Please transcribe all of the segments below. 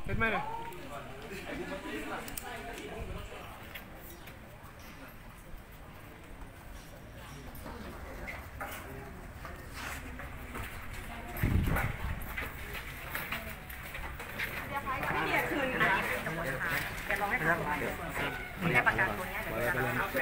เป็นไหมเลยแค่ประกันตัวนี้เดี๋ยว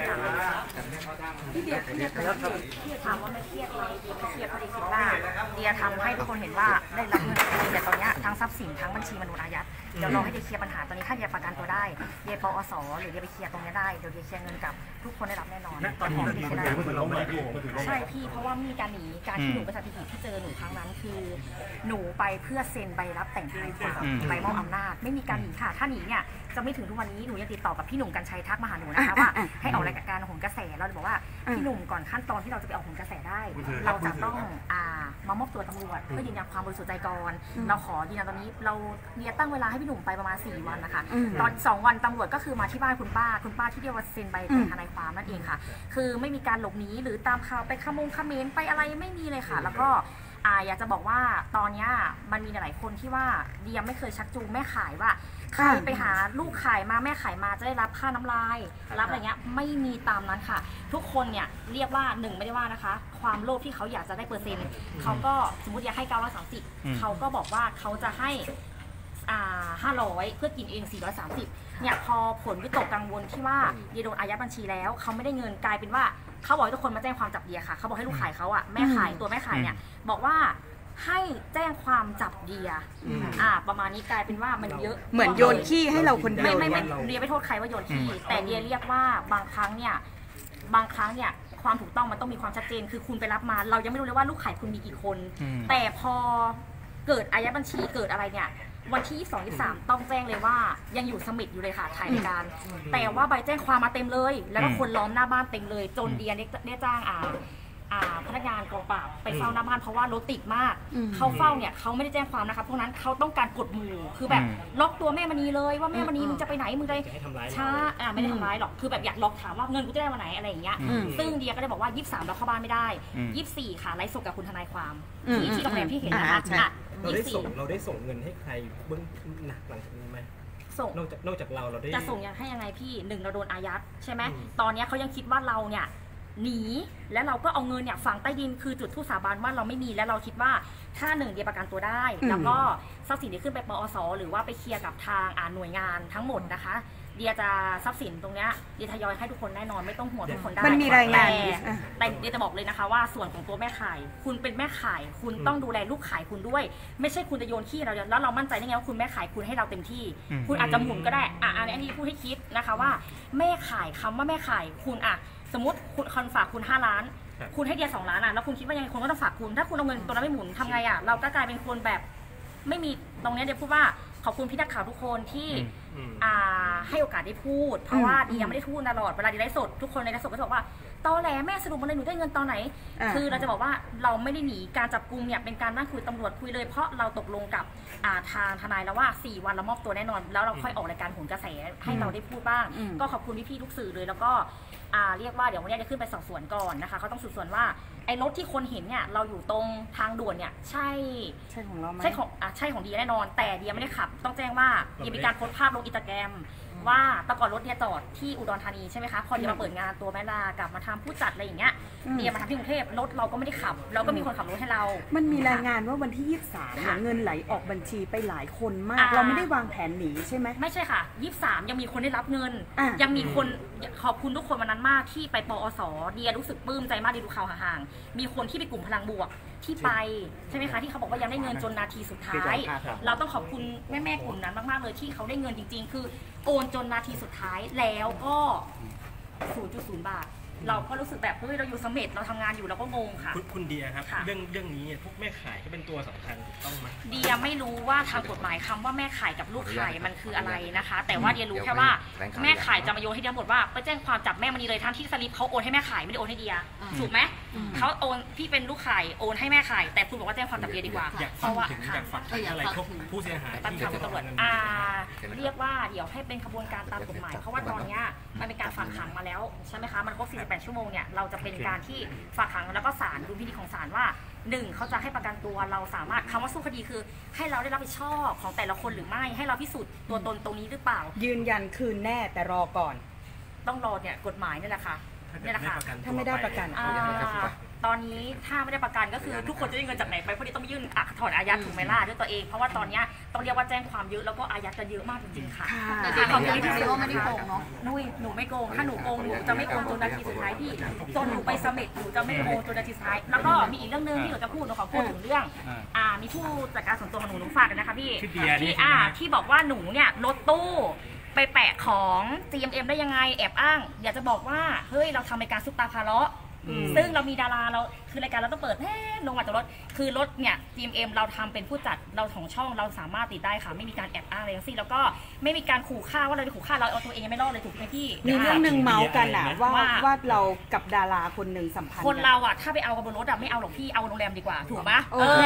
พี่เดียถามว่าไม่เครียดเลยเดียไม่เครียดเพราะเดียคิดว่าเดียทำให้ทุกคนเห็นว่าได้รับเงินแต่ตอนนี้ทั้งทรัพย์สินทั้งบัญชีมันโดนอายัดเดี๋ยวรอให้เดียเคลียร์ปัญหาตอนนี้ถ้าเดียประกันตัวได้เดียปอสหรือเดียไปเคลียร์ตรงนี้ได้เดี๋ยวเดียเคลียร์เงินกับทุกคนได้รับแน่นอนตอนนี้เดียได้ใช่พี่เพราะว่ามีการหนีการที่หนูไปสถิติที่เจอหนูครั้งนั้นคือหนูไปเพื่อเซ็นใบรับแต่งทนายความใบมอบอำนาจไม่มีการหนีค่ะถ้าหนีเนี่ยจะไม่ถึงทุกวันนี้หนูยังติดต่อกับพี่หนุ่มกัญชัยทักมาหาหนูนะคะว่าให้ออกรายการโหนกระแสเราจะบอกว่าพี่หนุ่มก่อนขั้นตอนที่เราจะไปออกโหนกระแสได้เราจะต้องมามอบตัวตำรวจเพื่อยืนยันความบริสุทธิ์ใจก่อนเราขอยืนยันตอนนี้เราเนี่ยตั้งเวลาให้พี่หนุ่มไปประมาณ4 วันนะคะตอน2 วันตำรวจก็คือมาที่บ้านคุณป้าที่เรียกว่าเซ็นใบแต่งทนายความนั่นเองค่ะคือไม่มีการหลบหนีหรือตามข่าวไปขโมยไปอะไรไม่มีเลยค่ะแล้วก็อยากจะบอกว่าตอนนี้มันมีหลายคนที่ว่าเดียไม่เคยชักจูงแม่ขายว่าใครไปหาลูกขายมาแม่ขายมาจะได้รับค่าน้ำลายรับอะไรเงี้ยไม่มีตามนั้นค่ะทุกคนเนี่ยเรียกว่า1ไม่ได้ว่านะคะความโลภที่เขาอยากจะได้เปอร์เซ็นต์เขาก็สมมติอยากให้930เขาก็บอกว่าเขาจะให้500เพื่อกินเอง430เนี่ยพอผลวิตกกังวลที่ว่าเดียโดนอายัดบัญชีแล้วเขาไม่ได้เงินกลายเป็นว่าเขาบอกให้ทุกคนมาแจ้งความจับเดียค่ะเขาบอกให้ลูกขายเขาแม่ขายตัวแม่ขายเนี่ยบอกว่าให้แจ้งความจับเดียประมาณนี้กลายเป็นว่ามันเยอะเหมือนโยนขี้ให้เราคนเดียวไม่เดียไม่โทษใครว่าโยนขี้แต่เดียเรียกว่าบางครั้งเนี่ยความถูกต้องมันต้องมีความชัดเจนคือคุณไปรับมาเรายังไม่รู้เลยว่าลูกขายคุณมีกี่คนแต่พอเกิดอายัดบัญชีเกิดอะไรเนี่ยวันที่22-23ต้องแจ้งเลยว่ายังอยู่สมิธอยู่เลยค่ะถ่ายรายการแต่ว่าใบแจ้งความมาเต็มเลยแล้วก็คนล้อมหน้าบ้านเต็มเลยจนเดียได้จ้างพนักงานกองปราบไปเฝ้าหน้าบ้านเพราะว่ารถติดมากเขาเฝ้าเนี่ยเขาไม่ได้แจ้งความนะคะพวกนั้นเขาต้องการกดหมู่คือแบบล็อกตัวแม่มณีเลยว่าแม่มณีมึงจะไปไหนมึงจะช้าไม่ได้ทำร้ายหรอกคือแบบอยากล็อกถามว่าเงินกูจะได้วันไหนอะไรอย่างเงี้ยซึ่งเดียก็ได้บอกว่า23เราเข้าบ้านไม่ได้24ค่ะไลฟ์สดกับคุณทนายความที่โรงแรมที่เห็นนะคะเราได้ส่งเงินให้ใครเบื้องหนักหลังจากนี้ไหมส่งนอกจากเราได้จะส่งยังให้ยังไงพี่1เราโดนอายัดใช่ไหมตอนนี้เขายังคิดว่าเราเนี่ยหนีแล้วเราก็เอาเงินเนี่ยฝังใต้ดินคือจุดทูปสาบานว่าเราไม่มีแล้วเราคิดว่าถ้า1เดียประกันตัวได้แล้วก็ทรัพย์สินที่ขึ้นไปปอสหรือว่าไปเคลียร์กับทางหน่วยงานทั้งหมดนะคะเดียจะทรัพย์สินตรงเนี้ยเดียทยอยให้ทุกคนแน่นอนไม่ต้องห่วงทุกคนได้มันมีรายงานแต่เดียจะบอกเลยนะคะว่าส่วนของตัวแม่ขายคุณเป็นแม่ขายคุณต้องดูแลลูกขายคุณด้วยไม่ใช่คุณจะโยนขี้เราแล้วเรามั่นใจได้ไงว่าคุณแม่ขายคุณให้เราเต็มที่คุณอาจจะหมุนก็ได้อันนี้พูดให้คิดนะคะว่าแม่ขายคำว่าแม่ขายคุณสมมติคุณฝากคุณ5 ล้านคุณให้เดีย2 ล้านแล้วคุณคิดว่ายังไงคนก็ต้องฝากคุณถ้าคุณเอาเงินตัวนั้นไม่หมุนทำไงเราก็กลายเป็นคนแบบไม่มีตรงนี้เดียพูดว่าขอบคุณพี่นักข่าวทุกคนที่ให้โอกาสได้พูดเพราะว่าเดียไม่ได้พูดตลอดเวลาเดียไลฟ์สดทุกคนในไลฟ์สดก็จะบอกว่าตอแหลแม่สรุปมาเลยหนูได้เงินตอนไหนคือเราจะบอกว่าเราไม่ได้หนีการจับกุมเนี่ยเป็นการนั่งคุยตำรวจคุยเลยเพราะเราตกลงกับทางทนายแล้วว่า4 วันเรามอบตัวแน่นอนแล้วเราค่อยออกรายการโหนกระแสให้เราได้พูดบ้างก็ขอบคุณพี่ๆทุกสื่อเลยแล้วก็เรียกว่าเดี๋ยววันนี้จะขึ้นไปสอบสวนก่อนนะคะเขาต้องสืบสวนว่าไอ้รถที่คนเห็นเนี่ยเราอยู่ตรงทางด่วนเนี่ยใช่ของเราไหมใช่ของเดียแน่นอนแต่เดียไม่ได้ขับต้องแจ้งว่าเดียมีการโพสต์ภาพลงอินสตาแกรมว่าแต่ก่อนรถเดียจอดที่อุดรธานีใช่ไหมคะพอเดียมาเปิดงานตัวแม่ลากลับมาทำผู้จัดอะไรอย่างเงี้ยเดียมาทำที่กรุงเทพรถเราก็ไม่ได้ขับเราก็มีคนขับรถให้เรามันมีรายงานว่าวันที่23เนี่ยเงินไหลออกบัญชีไปหลายคนมากเราไม่ได้วางแผนหนีใช่ไหมไม่ใช่ค่ะ23ยังมีคนได้รับเงินยังมีคนขอบคุณทุกคนวันนั้นมากที่ไปปอสเดียรู้สึกปลื้มใจมากดีดูข่าวห่างๆมีคนที่ไปกลุ่มพลังบวกที่ไปใช่ไหมคะที่เขาบอกว่ายังได้เงินจนนาทีสุดท้ายเราต้องขอบคุณแม่กลุ่มนั้นมากๆเลยที่เขาได้เงินจริงๆคือโอนจนนาทีสุดท้ายแล้วก็ 0.0 บาทเราก็รู้สึกแบบเฮ้ยเราอยู่เสม็ดเราทำงานอยู่เราก็งงค่ะคุณเดียครับเรื่องนี้พวกแม่ขายก็เป็นตัวสำคัญถูกต้องไหมเดียไม่รู้ว่าทางกฎหมายคำว่าแม่ขายกับลูกขายมันคืออะไรนะคะแต่ว่าเดียรู้แค่ว่าแม่ขายจะมาโยนให้เดียหมดว่าไปแจ้งความจับแม่มณีเลยทั้งที่สลิปเขาโอนให้แม่ขายไม่ได้โอนให้เดียถูกไหมเขาโอนพี่เป็นลูกขายโอนให้แม่ขายแต่คุณบอกว่าแจ้งความจับเดียดีกว่าเพราะว่าอยากฝากอะไรพวกผู้เสียหายที่ทางตำรวจเรียกว่าเดี๋ยวให้เป็นกระบวนการตามกฎหมายเพราะว่าตอนนี้มันเป็นการฝากขังมาแล้วใช่ไหมคะมันครบ48 ชั่วโมงเนี่ยเราจะเป็นการที่ฝากขังแล้วก็ศาลดูพิธีของศาลว่า 1เขาจะให้ประกันตัวเราสามารถคำว่าสู้คดีคือ ให้เราได้รับผิดชอบของแต่ละคนหรือไม่ให้เราพิสูจน์ตัวตนตรงนี้หรือเปล่ายืนยันคืนแน่แต่รอก่อนต้องรอเนี่ยกฎหมายนี่แหละค่ะนี่แหละค่ะถ้าไม่ได้ประกันตอนนี้ถ้าไม่ได้ประกันก็คือทุกคนจะได้เงินจากไหนไปเพราะนี่ต้องยื่นถอนอายัดถูกไหมล่ะด้วยตัวเองเพราะว่าตอนนี้ต้องเรียกว่าแจ้งความเยอะแล้วก็อายัดกันเยอะมากจริงๆค่ะแต่จริงๆพี่ก็ไม่ได้โกงเนาะหนูไม่โกงถ้าหนูโกงหนูจะไม่โกงจนนาทีสุดท้ายพี่จนหนูไปสมิธหนูจะไม่โกงจนนาทีสุดท้ายแล้วก็มีอีกเรื่องนึงที่หนูจะพูดหนูขอพูดถึงเรื่องมีผู้จัดการส่วนตัวของหนูฝากกันนะคะพี่ที่บอกว่าหนูเนี่ยรถตู้ไปแปะของ GMM ได้ยังไงแอบอ้างอยากจะบอกว่าเฮ้ยเราทำรายการซุปตาพาเลาะซึ่งเรามีดาราเราคือรายการเราต้องเปิดลงมาจากรถคือรถเนี่ย GMM เราทำเป็นผู้จัดเราของช่องเราสามารถติดได้ค่ะไม่มีการแอบอ้างอะไรทั้งสิ้นแล้วก็ไม่มีการขู่ฆ่าว่าเราจะขู่ฆ่าเราเอาตัวเองยังไม่รอดเลยถูกไหมพี่มีเรื่องหนึ่งเมาส์กันอะว่าเรากับดาราคนหนึ่งสัมพันธ์คนเราอะถ้าไปเอากับบนรถอะไม่เอาหรอกพี่เอาโรงแรมดีกว่าถูกปะ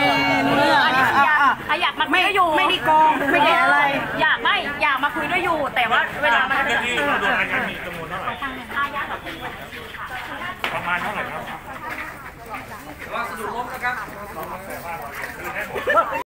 อยากมาคุยด้วยอยู่ไม่ได้โกงไม่ได้อะไรอยากมาคุยด้วยอยู่แต่ว่าเวลามันที่โดนอายัดมีจำนวนเท่าไหร่อายัดแบบประมาณเท่าไหร่ครับว่าสะดุดล้มนะครับ